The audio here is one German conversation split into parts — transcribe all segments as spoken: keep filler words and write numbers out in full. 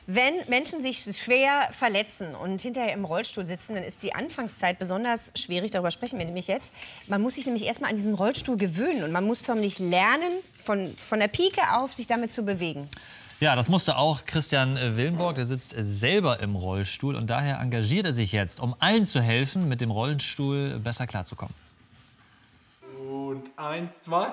Wenn Menschen sich schwer verletzen und hinterher im Rollstuhl sitzen, dann ist die Anfangszeit besonders schwierig. Darüber sprechen wir nämlich jetzt. Man muss sich nämlich erstmal an diesen Rollstuhl gewöhnen. Und man muss förmlich lernen, von, von der Pike auf sich damit zu bewegen. Ja, das musste auch Christian Willenborg. Der sitzt selber im Rollstuhl. Und daher engagiert er sich jetzt, um allen zu helfen, mit dem Rollstuhl besser klarzukommen. Und eins, zwei...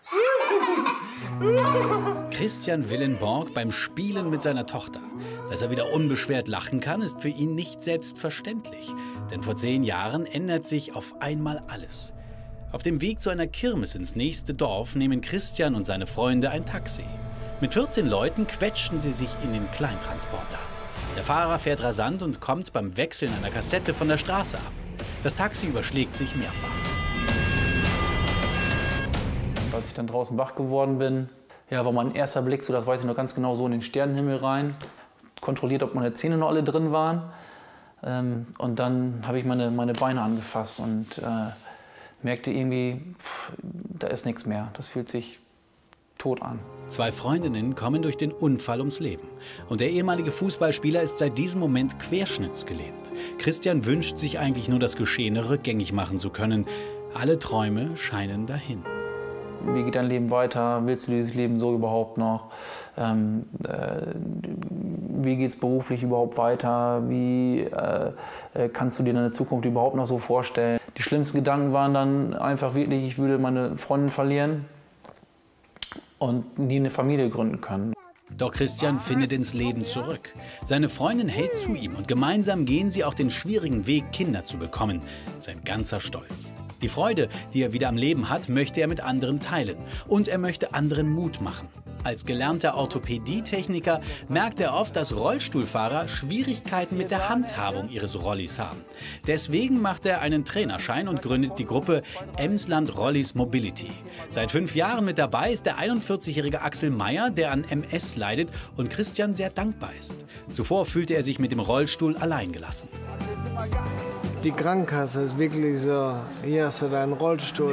Christian Willenborg beim Spielen mit seiner Tochter. Dass er wieder unbeschwert lachen kann, ist für ihn nicht selbstverständlich. Denn vor zehn Jahren ändert sich auf einmal alles. Auf dem Weg zu einer Kirmes ins nächste Dorf nehmen Christian und seine Freunde ein Taxi. Mit vierzehn Leuten quetschen sie sich in den Kleintransporter. Der Fahrer fährt rasant und kommt beim Wechseln einer Kassette von der Straße ab. Das Taxi überschlägt sich mehrfach. Als ich dann draußen wach geworden bin, ja, war mein erster Blick, so das weiß ich noch ganz genau, so in den Sternenhimmel rein. Kontrolliert, ob meine Zähne noch alle drin waren. Ähm, und dann habe ich meine, meine Beine angefasst und äh, merkte irgendwie, pff, da ist nichts mehr. Das fühlt sich tot an. Zwei Freundinnen kommen durch den Unfall ums Leben. Und der ehemalige Fußballspieler ist seit diesem Moment querschnittsgelähmt. Christian wünscht sich eigentlich nur, das Geschehene rückgängig machen zu können. Alle Träume scheinen dahin. Wie geht dein Leben weiter? Willst du dieses Leben so überhaupt noch? Ähm, äh, wie geht es beruflich überhaupt weiter? Wie äh, kannst du dir deine Zukunft überhaupt noch so vorstellen? Die schlimmsten Gedanken waren dann einfach wirklich, ich würde meine Freundin verlieren und nie eine Familie gründen können. Doch Christian findet ins Leben zurück. Seine Freundin hält zu ihm und gemeinsam gehen sie auch den schwierigen Weg, Kinder zu bekommen. Sein ganzer Stolz. Die Freude, die er wieder am Leben hat, möchte er mit anderen teilen. Und er möchte anderen Mut machen. Als gelernter Orthopädietechniker merkt er oft, dass Rollstuhlfahrer Schwierigkeiten mit der Handhabung ihres Rollis haben. Deswegen macht er einen Trainerschein und gründet die Gruppe Emsland Rollis Mobility. Seit fünf Jahren mit dabei ist der einundvierzigjährige Axel Meyer, der an M S leidet und Christian sehr dankbar ist. Zuvor fühlte er sich mit dem Rollstuhl alleingelassen. Die Krankenkasse ist wirklich so, hier hast du deinen Rollstuhl,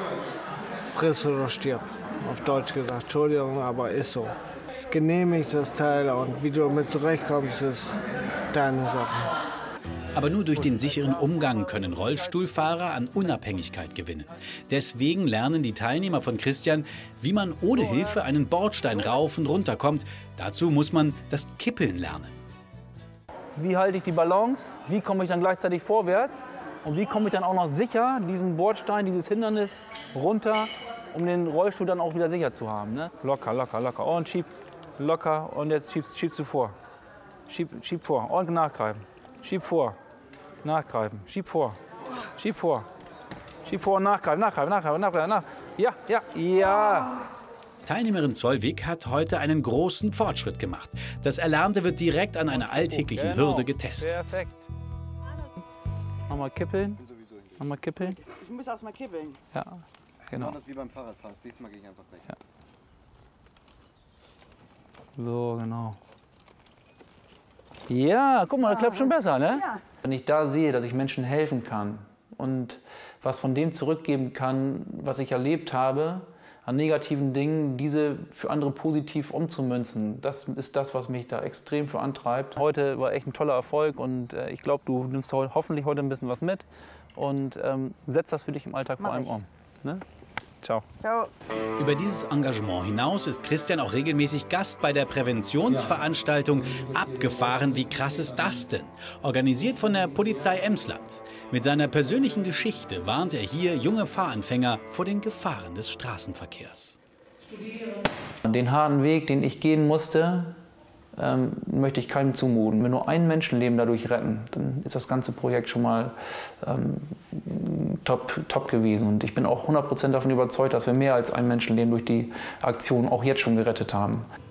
friss oder stirb, auf Deutsch gesagt. Entschuldigung, aber ist so. Es ist genehmigt, das Teil, und wie du damit zurechtkommst, ist deine Sache. Aber nur durch den sicheren Umgang können Rollstuhlfahrer an Unabhängigkeit gewinnen. Deswegen lernen die Teilnehmer von Christian, wie man ohne Hilfe einen Bordstein rauf und runter kommt. Dazu muss man das Kippeln lernen. Wie halte ich die Balance? Wie komme ich dann gleichzeitig vorwärts? Und wie komme ich dann auch noch sicher diesen Bordstein, dieses Hindernis runter, um den Rollstuhl dann auch wieder sicher zu haben? Ne? Locker, locker, locker. Und schieb, locker. Und jetzt schiebst, schiebst du vor. Schieb, schieb vor. Und nachgreifen. Schieb vor. Nachgreifen. Schieb vor. Schieb vor. Schieb vor und nachgreifen. Nachgreifen, nachgreifen, nachgreifen. Nach. Ja, ja, ja. Teilnehmerin Zollwig hat heute einen großen Fortschritt gemacht. Das Erlernte wird direkt an einer alltäglichen genau. Hürde getestet. Perfekt. Nochmal kippeln. Nochmal kippeln. Ich muss erst mal kippeln. Ja, genau. Das ist wie beim Fahrradfahren. Diesmal gehe ich einfach weg. Ja. So, genau. Ja, guck mal, das klappt schon besser, ne? Ja. Wenn ich da sehe, dass ich Menschen helfen kann und was von dem zurückgeben kann, was ich erlebt habe, an negativen Dingen, diese für andere positiv umzumünzen. Das ist das, was mich da extrem für antreibt. Heute war echt ein toller Erfolg und äh, ich glaube, du nimmst ho hoffentlich heute ein bisschen was mit und ähm, setzt das für dich im Alltag vor allem um. Ne? Ciao. Ciao. Über dieses Engagement hinaus ist Christian auch regelmäßig Gast bei der Präventionsveranstaltung Abgefahren, wie krass ist das denn? Organisiert von der Polizei Emsland. Mit seiner persönlichen Geschichte warnt er hier junge Fahranfänger vor den Gefahren des Straßenverkehrs. Den harten Weg, den ich gehen musste, ähm, möchte ich keinem zumuten. Wenn nur ein Menschenleben dadurch retten, dann ist das ganze Projekt schon mal ähm, top, top gewesen. Und ich bin auch hundert Prozent davon überzeugt, dass wir mehr als ein Menschenleben durch die Aktion auch jetzt schon gerettet haben.